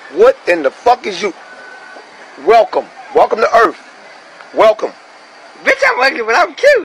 What in the fuck is you? Welcome. Welcome to Earth. Welcome. Bitch, I'm ugly, but I'm cute.